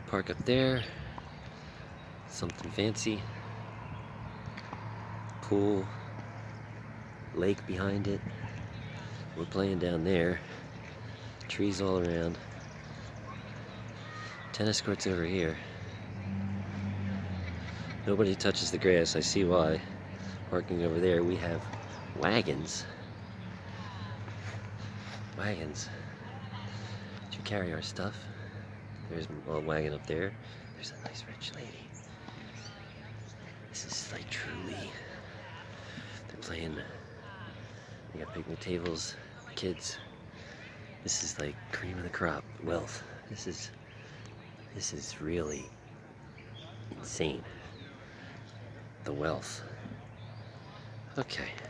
Park up there. Something fancy. Pool. Lake behind it. We're playing down there. Trees all around. Tennis courts over here. Nobody touches the grass. I see why. Parking over there, we have wagons. Wagons to carry our stuff. There's a wagon up there. There's a nice rich lady. This is like truly. They're playing. They got picnic tables, kids. This is like cream of the crop, wealth. This is really insane. The wealth. Okay.